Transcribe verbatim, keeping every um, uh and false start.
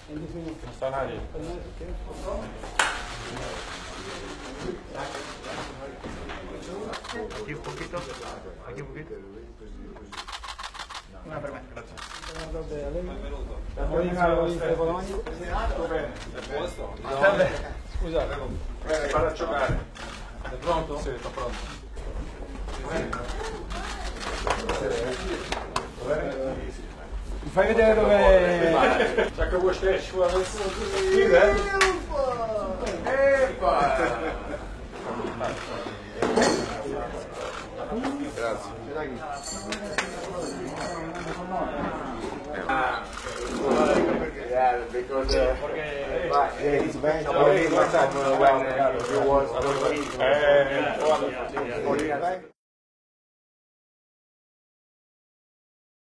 Non sta nadie. Aquí un poquito, aquí un poquito. Una per me, grazie. Scusate, fare a giocare. È pronto? Sì, sta pronto. Mi fai vedere dove... C'è che vuoi stesso, vuoi scrivere? Epa! Grazie. Yeah, because uh, yeah, he's banned. One time when he was, I don't know.